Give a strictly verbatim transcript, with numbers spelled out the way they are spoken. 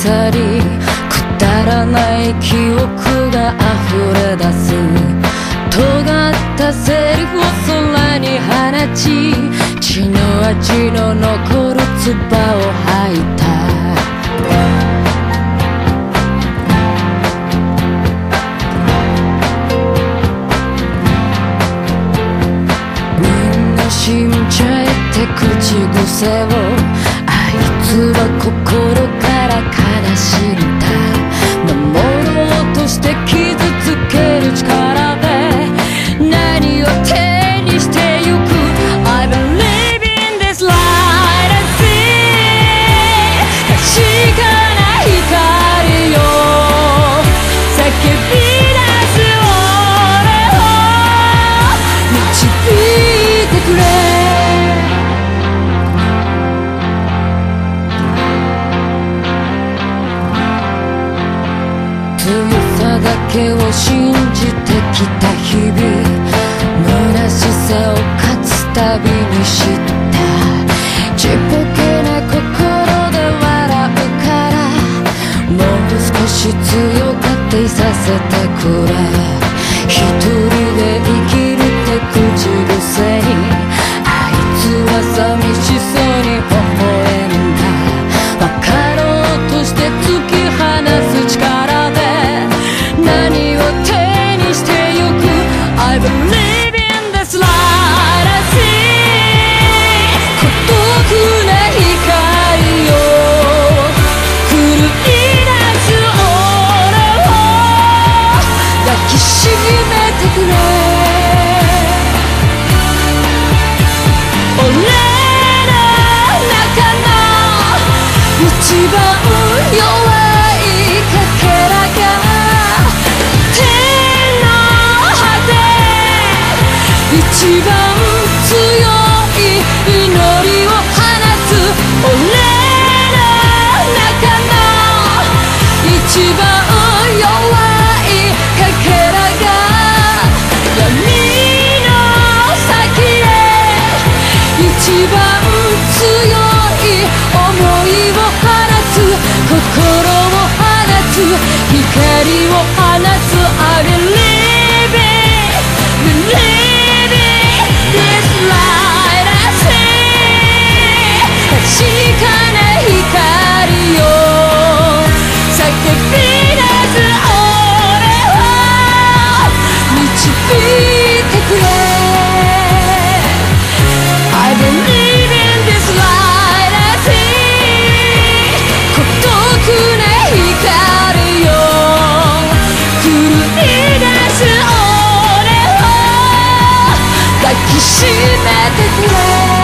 さりくだらない記憶が溢れ出す尖ったセリフを空に放ち血の味の残るつばを吐いたみんな死んじゃえって口癖をあいつは心から悲しんだ守ろうとして傷つける力で何を手にしてゆく I believe in this light I see 確かな光よ叫び出す俺を導いてくれ強さだけを信じてきた日々虚しさを勝つたびに知ったちっぽけな心で笑うからもう少し強がっていさせてくれ一人で生きるって口癖にあいつは寂しそうに微笑んだ分かろうとして突き放す力で何を手にしてゆく I believe in this light I see 孤独な光よ狂い出す俺を抱きしめてくれ俺の中の一番弱いかけらが一番強い祈りを放つ俺の中の一番弱いかけらが闇の先へ一番強い想いを放つ心を放つ光を放つ I believe it believe This light I see 確かな光よ叫び出す俺を導いてくれ I believe in this light I see 孤独な光よ狂い出す俺を抱きしめてくれ